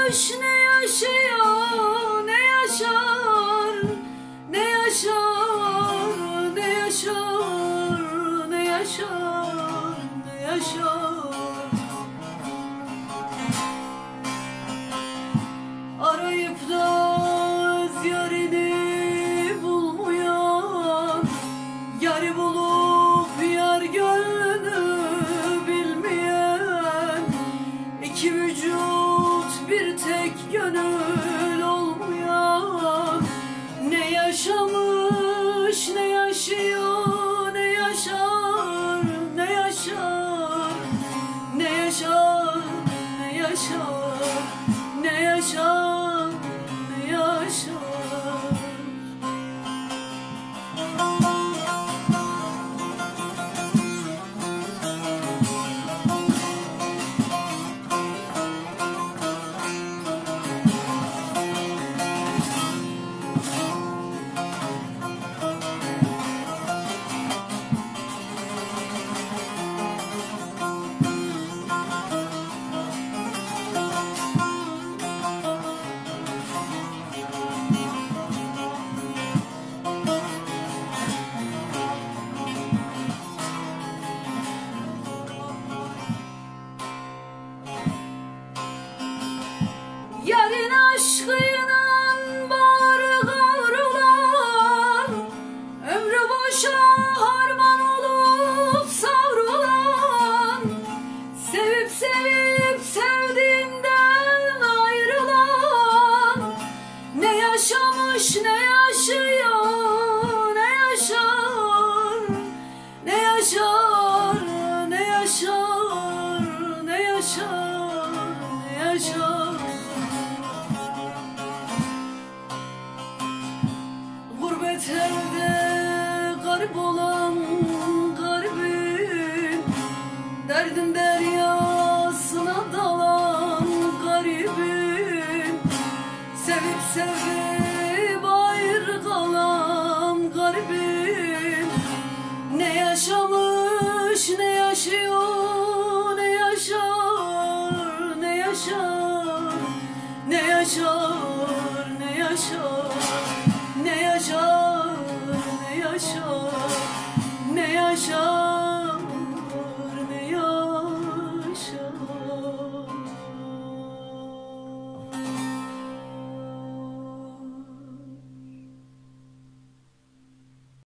yaşamış, ne yaşıyor, ne yaşar, ne yaşar, ne yaşar, ne yaşar, ne yaşar. Arayıp da öz yarini bulmayan, yarı bulup yar gönlünü bilmeyen, iki vücut bir tek gönül olmayan, ne yaşamış, ne yaşıyor, ne yaşar, ne yaşar, ne yaşar, ne yaşar, ne yaşar, ne yaşar. Yarın aşkıyla bağrı kavrulan, ömrü boşa harman olup savrulan, sevip sevip sevdiğinden ayrılan, ne yaşamış, ne yaşıyor, ne yaşar, ne yaşar, ne yaşar, ne yaşar, ne yaşar. Gurbet elde garip olan garibim, derdin deryasına dalan garibim, sevip sevip ayrı kalan garibim, ne yaşamış, ne yaşıyor, ne yaşar, ne yaşar, ne yaşar, ne yaşar, ne yaşar, ne yaşar, ne yaşar.